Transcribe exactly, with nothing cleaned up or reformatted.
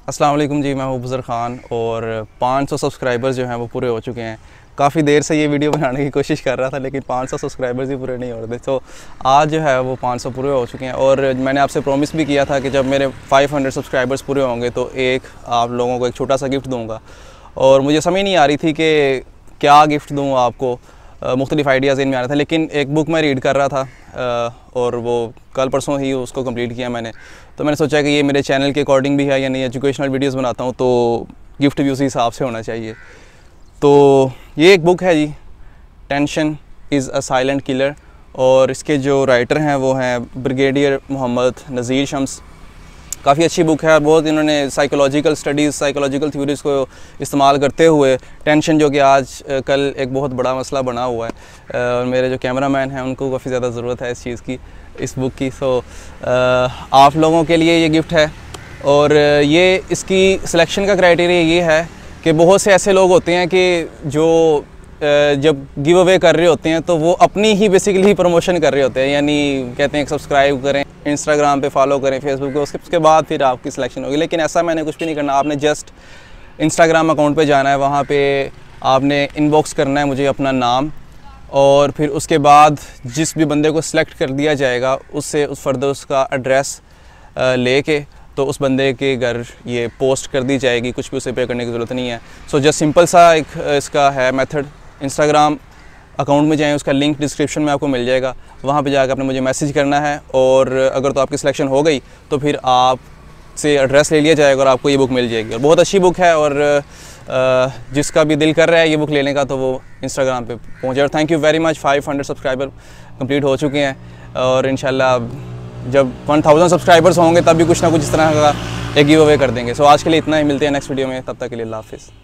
अस्सलाम वालेकुम जी, मैं अबूज़र ख़ान और पाँच सौ सब्सक्राइबर्स जो हैं वो पूरे हो चुके हैं। काफ़ी देर से ये वीडियो बनाने की कोशिश कर रहा था लेकिन पाँच सौ सब्सक्राइबर्स ही पूरे नहीं हो रहे थे, तो आज जो है वो पाँच सौ पूरे हो चुके हैं। और मैंने आपसे प्रॉमिस भी किया था कि जब मेरे पाँच सौ सब्सक्राइबर्स पूरे होंगे तो एक आप लोगों को एक छोटा सा गिफ्ट दूँगा। और मुझे समझ नहीं आ रही थी कि क्या गिफ्ट दूँ आपको, मुख्तलिफ़ आइडियाज़ इनमें आ रहा था। लेकिन एक बुक मैं रीड कर रहा था और वो कल परसों ही उसको कंप्लीट किया मैंने, तो मैंने सोचा कि ये मेरे चैनल के अकॉर्डिंग भी है, यानी एजुकेशनल वीडियोस बनाता हूँ तो गिफ्ट भी उसी हिसाब से होना चाहिए। तो ये एक बुक है जी, tension is a silent killer, और इसके जो राइटर हैं वो हैं ब्रिगेडियर मोहम्मद नज़ीर शम्स। काफ़ी अच्छी बुक है, बहुत इन्होंने साइकोलॉजिकल स्टडीज़, साइकोलॉजिकल थ्योरीज़ को इस्तेमाल करते हुए टेंशन, जो कि आज कल एक बहुत बड़ा मसला बना हुआ है, और मेरे जो कैमरामैन हैं उनको काफ़ी ज़्यादा ज़रूरत है इस चीज़ की, इस बुक की। सो आप लोगों के लिए ये गिफ्ट है। और ये इसकी सिलेक्शन का क्राइटेरिया ये है कि बहुत से ऐसे लोग होते हैं कि जो जब गिव अवे कर रहे होते हैं तो वो अपनी ही बेसिकली प्रमोशन कर रहे होते हैं, यानी कहते हैं सब्सक्राइब करें, इंस्टाग्राम पे फॉलो करें, फेसबुक पे, उसके उसके बाद फिर आपकी सिलेक्शन होगी। लेकिन ऐसा मैंने कुछ भी नहीं करना। आपने जस्ट इंस्टाग्राम अकाउंट पे जाना है, वहाँ पे आपने इनबॉक्स करना है मुझे अपना नाम, और फिर उसके बाद जिस भी बंदे को सिलेक्ट कर दिया जाएगा उससे उस फर्द उसका एड्रेस लेके तो उस बंदे के घर ये पोस्ट कर दी जाएगी। कुछ भी उसे पे करने की ज़रूरत नहीं है। सो जस्ट सिंपल सा एक इसका है मेथड। इंस्टाग्राम अकाउंट में जाएं, उसका लिंक डिस्क्रिप्शन में आपको मिल जाएगा, वहाँ पे जाकर आपने मुझे मैसेज करना है, और अगर तो आपकी सिलेक्शन हो गई तो फिर आप से एड्रेस ले लिया जाएगा और आपको ये बुक मिल जाएगी। और बहुत अच्छी बुक है, और जिसका भी दिल कर रहा है ये बुक लेने का तो वो इंस्टाग्राम पे पहुँचे। और थैंक यू वेरी मच, पाँच सौ सब्सक्राइबर कंप्लीट हो चुके हैं, और इंशाल्लाह जब एक हज़ार सब्सक्राइबर्स होंगे तब भी कुछ ना कुछ इस तरह का एक गिव अवे कर देंगे। सो आज के लिए इतना ही, मिलते हैं नेक्स्ट वीडियो में, तब तक के लिए अल्लाह हाफ़िज़।